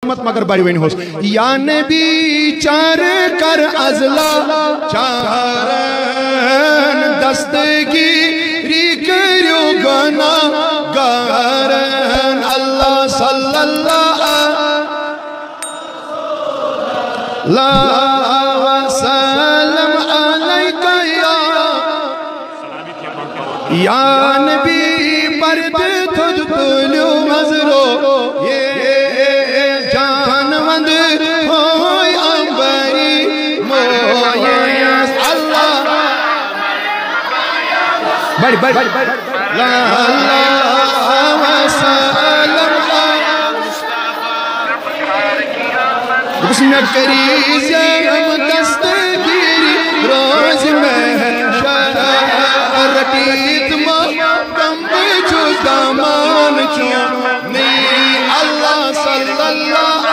سلامت مگر بڑی وین ہوس یا نبی چار کر ازلا چارن دستگیری کریو گناہ گارن اللہ صلی اللہ وسلم علیکہ یا نبی پرد تھد تلیو مزرو یہ جانوند ہوئی امبری مویس اللہ بڑی اللہ وسلم اس میں کریز ہم دستگیری روز میں شرطیت کم بچو دامان چون نی اللہ صلی اللہ